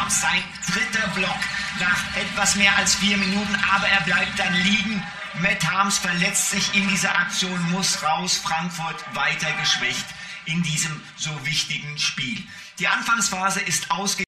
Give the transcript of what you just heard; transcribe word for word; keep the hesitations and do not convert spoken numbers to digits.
Harms, sein dritter Block nach etwas mehr als vier Minuten, aber er bleibt dann liegen. Matt Harms verletzt sich in dieser Aktion, muss raus, Frankfurt weiter geschwächt in diesem so wichtigen Spiel. Die Anfangsphase ist ausgegangen.